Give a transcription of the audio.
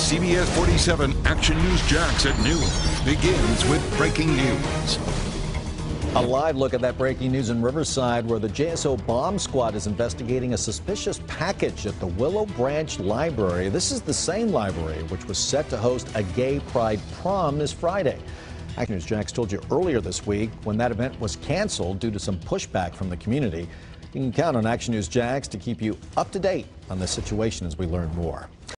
CBS 47 Action News Jax at noon begins with breaking news. A live look at that breaking news in Riverside, where the JSO bomb squad is investigating a suspicious package at the Willow Branch Library. This is the same library which was set to host a gay pride prom this Friday. Action News Jax told you earlier this week when that event was canceled due to some pushback from the community. You can count on Action News Jax to keep you up to date on this situation as we learn more.